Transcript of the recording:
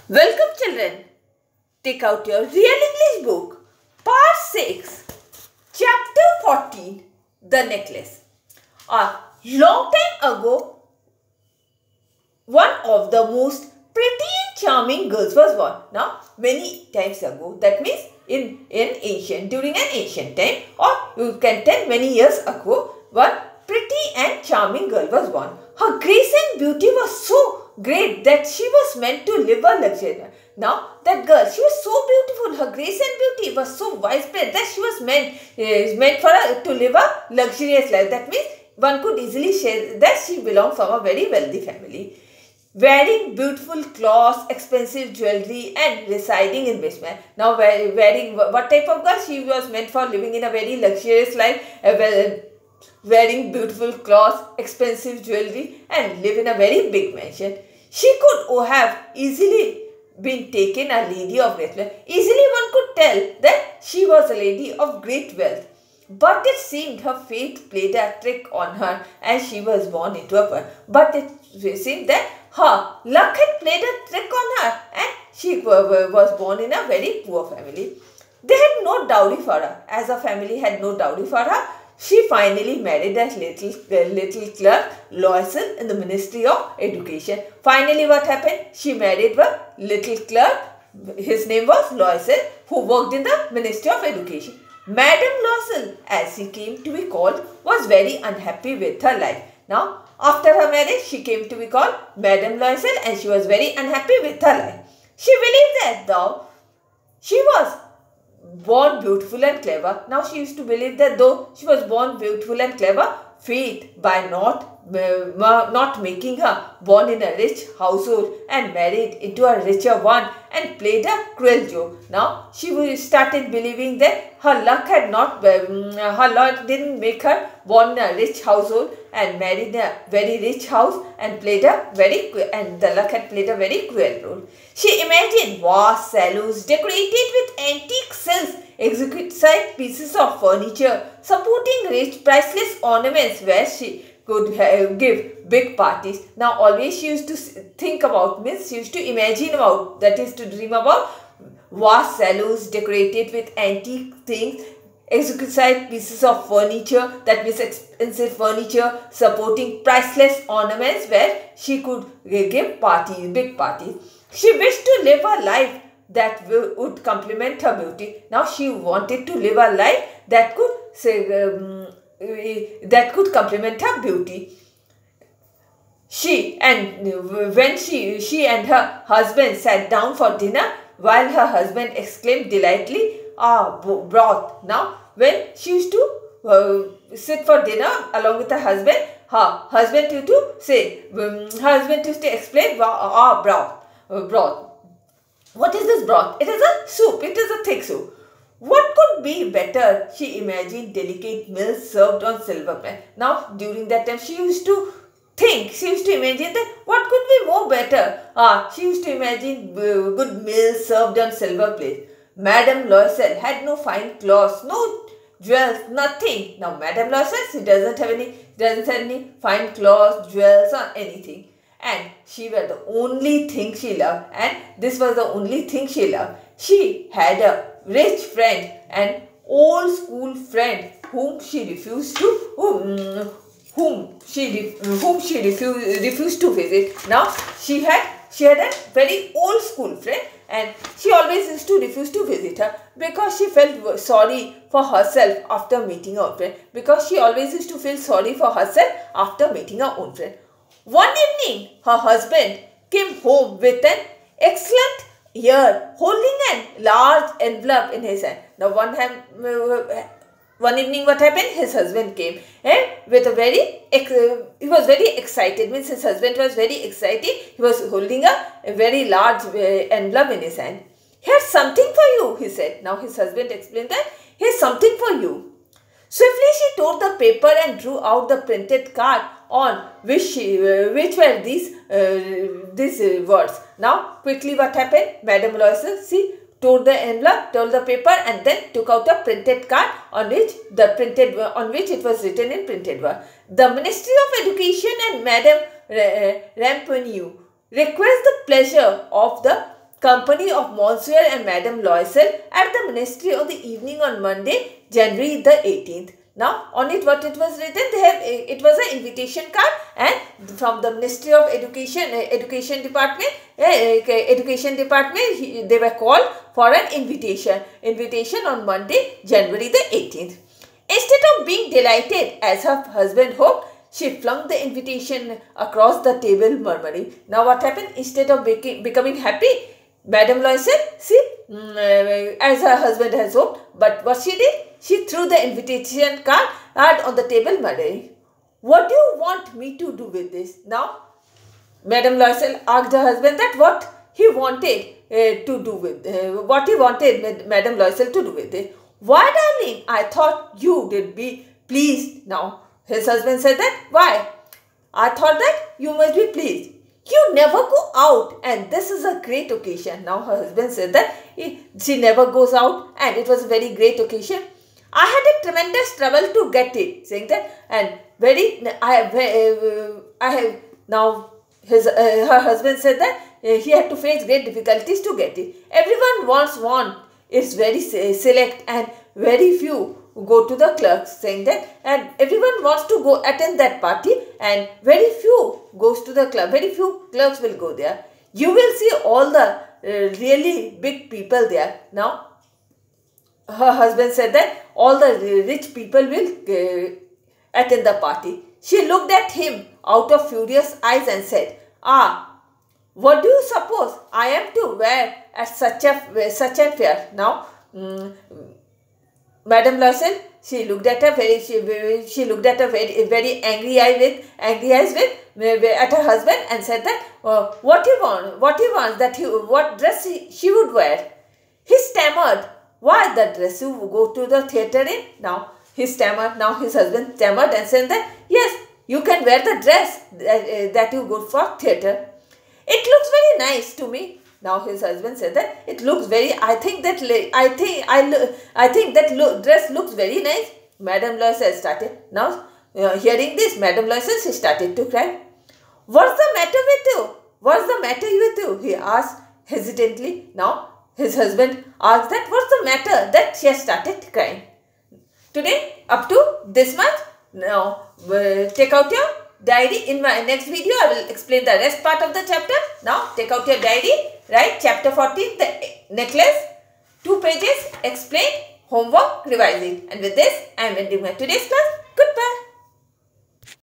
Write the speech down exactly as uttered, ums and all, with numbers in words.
Welcome children. Take out your Real English book. Part six. Chapter fourteen. The Necklace. A long time ago, one of the most pretty and charming girls was born. Now, many times ago, that means in, in ancient, during an ancient time, or you can tell many years ago, one pretty and charming girl was born. Her grace and beauty was so great that she was meant to live a luxury life. Now, that girl, she was so beautiful. Her grace and beauty was so widespread that she was meant, uh, meant for her to live a luxurious life. That means one could easily say that she belonged from a very wealthy family. Wearing beautiful clothes, expensive jewelry and residing in basement. Now, wearing what type of girl? She was meant for living in a very luxurious life, uh, well, wearing beautiful clothes, expensive jewelry and live in a very big mansion. She could have easily been taken a lady of great wealth. Easily one could tell that she was a lady of great wealth. But it seemed her fate played a trick on her and she was born into a poor. But it seemed that her luck had played a trick on her and she was born in a very poor family. They had no dowry for her. As a family had no dowry for her, she finally married a little, uh, little clerk, Loisel, in the Ministry of Education. Finally, what happened? She married a little clerk. His name was Loisel, who worked in the Ministry of Education. Madame Loisel, as she came to be called, was very unhappy with her life. Now, after her marriage, she came to be called Madame Loisel and she was very unhappy with her life. She believed that though she was born beautiful and clever. Now she used to believe that though she was born beautiful and clever, fate by not uh, not making her born in a rich household and married into a richer one and played a cruel joke. Now she started believing that her luck had not um, her luck didn't make her born in a rich household and married in a very rich house and played a very and the luck had played a very cruel role. She imagined vast salons decorated with antique silks, exquisite pieces of furniture, supporting rich priceless ornaments where she could have, give big parties. Now always she used to think about, means she used to imagine about, that is to dream about vast salons decorated with antique things, exquisite pieces of furniture, that means expensive furniture, supporting priceless ornaments where she could give parties, big parties. She wished to live a life that would complement her beauty. Now she wanted to live a life that could say um, that could complement her beauty. She and when she she and her husband sat down for dinner, while her husband exclaimed delightedly, "Ah, broth!" Now when she used to uh, sit for dinner along with her husband, her husband used to say, um, her husband used to explain, "Ah, broth." Uh, broth. What is this broth? It is a soup. It is a thick soup. What could be better? She imagined delicate meals served on silver plates. Now, during that time, she used to think, she used to imagine that what could be more better? Ah, she used to imagine uh, good meals served on silver plates. Madame Loisel had no fine clothes, no jewels, nothing. Now, Madame Loisel, she doesn't have any, doesn't have any fine clothes, jewels, or anything. And she was the only thing she loved, and this was the only thing she loved. She had a rich friend, an old school friend whom she refused to whom, whom she whom she refused refused to visit. Now she had she had a very old school friend, and she always used to refuse to visit her because she felt sorry for herself after meeting her own friend. Because she always used to feel sorry for herself after meeting her own friend. One evening, her husband came home with an excellent ear, holding a large envelope in his hand. Now, one, hand, one evening, what happened? His husband came and with a very, he was very excited. Means his husband was very excited. He was holding a, a very large envelope in his hand. "Here's something for you," he said. Now, his husband explained that, "Here's something for you." Swiftly, she tore the paper and drew out the printed card on which she, uh, which were these uh, these uh, words. Now, quickly, what happened? Madame Loisel, she tore the envelope, tore the paper, and then took out a printed card on which the printed on which it was written in printed word. "The Ministry of Education and Madame Ramponneau request the pleasure of the company of Monsieur and Madame Loisel at the ministry on the evening on Monday, January the eighteenth. Now, on it what it was written, they have, it was an invitation card, and from the Ministry of Education, Education Department, Education Department, they were called for an invitation, invitation on Monday, January the eighteenth. Instead of being delighted as her husband hoped, she flung the invitation across the table, murmuring. Now, what happened? Instead of becoming happy, Madame Loisel, see, as her husband has hoped, but what she did? She threw the invitation card on the table, murmuring, "What do you want me to do with this?" Now, Madame Loisel asked her husband that what he wanted uh, to do with, uh, what he wanted Madame Loisel to do with it. "Why, darling, I thought you did be pleased." Now, his husband said that, "Why? I thought that you must be pleased. You never go out, and this is a great occasion." Now, her husband said that he, she never goes out, and it was a very great occasion. "I had a tremendous trouble to get it," saying that, and very, I have, uh, I have, now, his, uh, her husband said that uh, he had to face great difficulties to get it. "Everyone wants one. It's very select, and very few go to the clerks," saying that, and everyone wants to go attend that party, and very few goes to the club. Very few clerks will go there. You will see all the uh, really big people there. Now, her husband said that all the rich people will uh, attend the party. She looked at him out of furious eyes and said, "Ah, what do you suppose I am to wear at such a such a fair?" Now, um, Madame Loisel, she looked at her very she, she looked at her very very angry eye with angry eyes with at her husband and said that uh, what he want what he wants that he what dress he, she would wear. He stammered, "Why, the dress you go to the theatre in?" Now, he stammered. Now, his husband stammered and said that, "Yes, you can wear the dress that, uh, that you go for theatre. It looks very nice to me." Now, his husband said that it looks very. I think that I think I I think that lo dress looks very nice. Madame Loisel started. Now, uh, hearing this, Madame Loisel, she started to cry. "What's the matter with you? What's the matter with you?" he asked hesitantly. Now, his husband asked that what's the matter, that she has started crying. Today, up to this much. Now, uh, take out your diary. In my next video, I will explain the rest part of the chapter. Now, take out your diary. Write chapter fourteen, the necklace. Two pages, explain, homework, revising. And with this, I am ending my today's class. Goodbye.